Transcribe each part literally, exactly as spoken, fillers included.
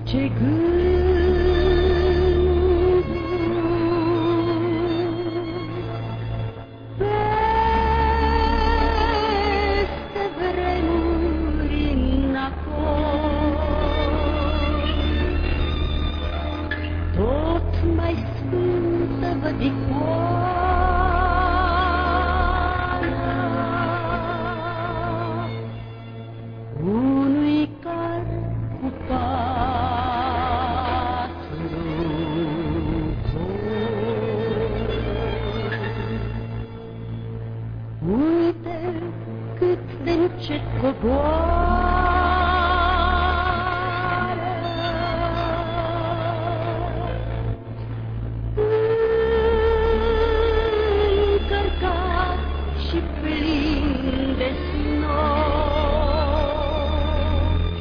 Ce gânduri peste vremuri înapoi, tot mai sfântă văd icoana unui car cu uite cât de încet coboară, încărcat și plin de snop,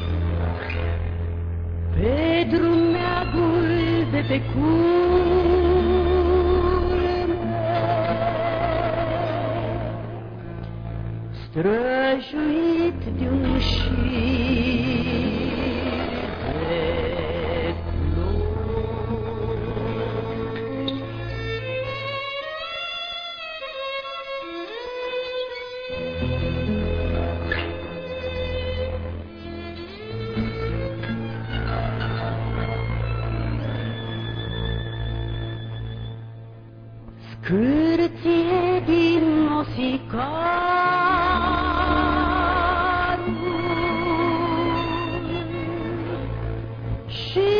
pe drumeagul de pe străjuit de-un șir de flori. Scârție din Osicarul și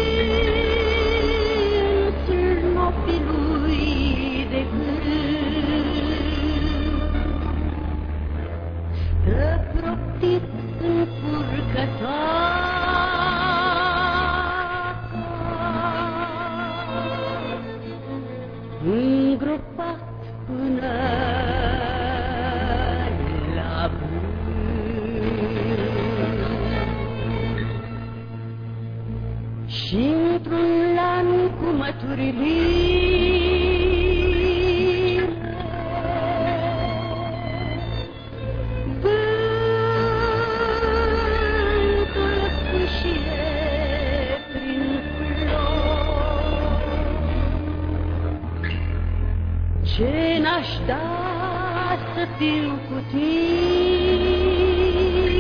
în snopii lui de gând stă proptit în furcătoare, îngropat până la vânt și într-un lan cu măturile vântul sfâșie prin flori. Ce n-aș da să fiu cu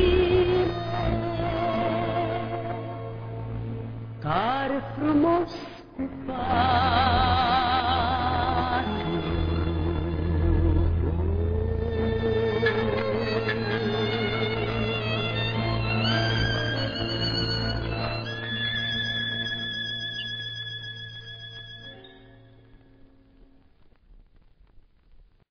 tine, car frumos